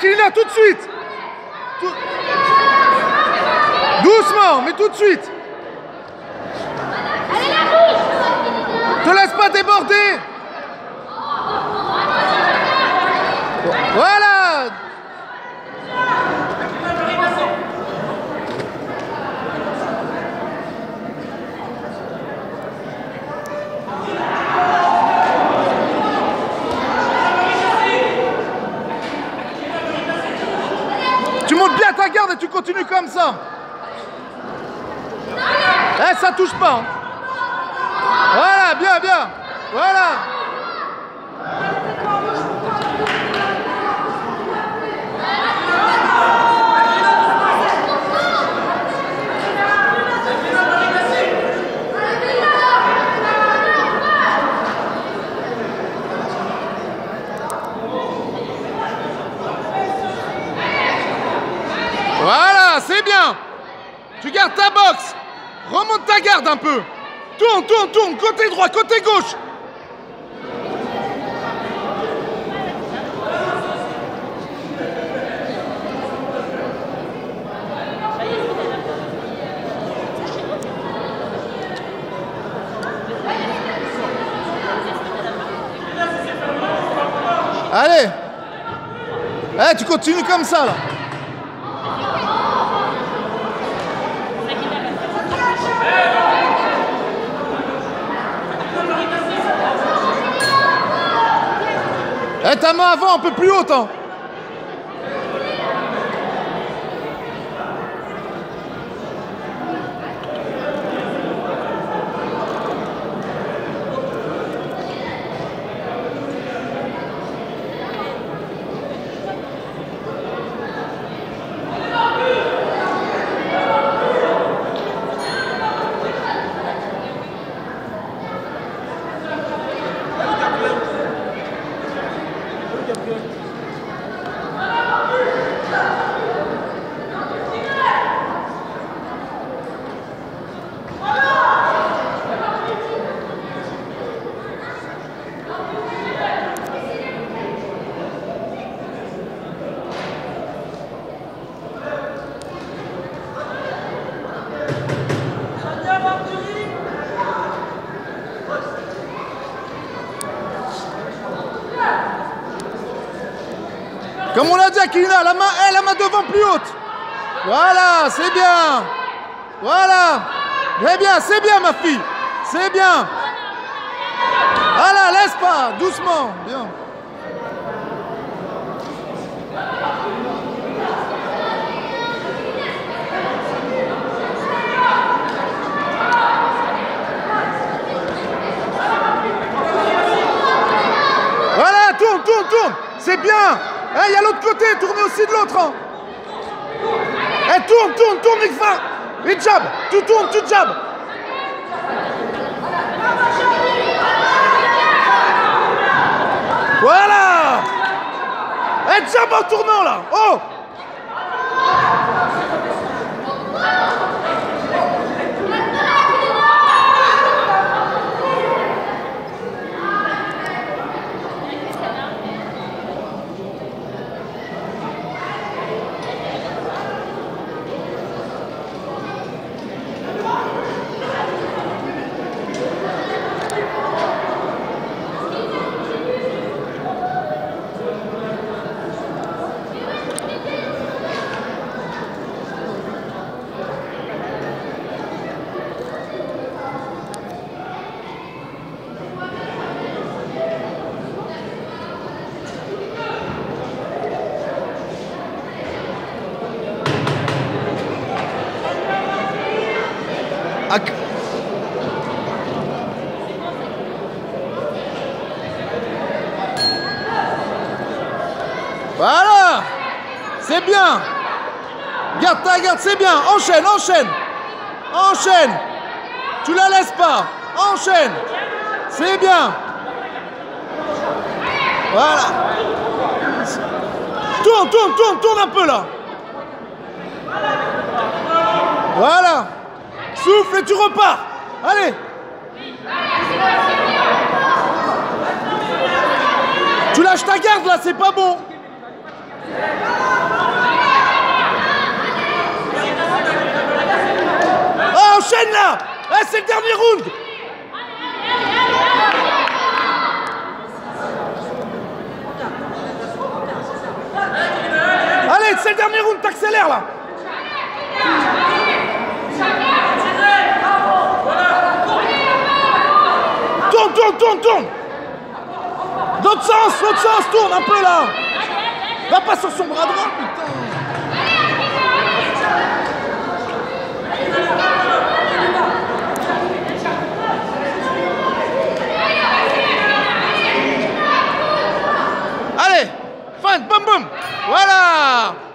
Kilina, tout de suite. Doucement, mais tout de suite. Te laisse pas déborder. Voilà. Tu montes bien ta garde et tu continues comme ça. Eh, ça touche pas. Hein. Voilà, bien, bien. Voilà. Voilà, c'est bien. Tu gardes ta boxe. Remonte ta garde un peu. Tourne, tourne, tourne. Côté droit, côté gauche. Allez. Eh, tu continues comme ça, là. Eh, ta main avant, un peu plus haute, hein. Comme on l'a dit à Kilina, la main devant plus haute. Voilà, c'est bien. Voilà. Très bien, c'est bien ma fille. C'est bien. Voilà, laisse pas, doucement. Bien. Voilà, tourne, tourne, tourne. C'est bien. Il y a l'autre côté, tournez aussi de l'autre. Hein. Tourne, tourne, tourne, Ikfa. Et jab, tu tournes, tu jab. Voilà. Jab en tournant là. Oh. Voilà. C'est bien. Garde ta garde, c'est bien. Enchaîne, enchaîne. Enchaîne. Tu la laisses pas. Enchaîne. C'est bien. Voilà. Tourne, tourne, tourne, tourne un peu là. Voilà. Souffle et tu repars. Allez. Tu lâches ta garde là, c'est pas bon. Oh, enchaîne là. Eh, c'est le dernier round. Allez, c'est le dernier round, t'accélères là. Tourne, tourne, tourne, tourne. L'autre sens, tourne un peu là. Va pas sur son bras droit, putain. Allez, fin, boum boum. Voilà.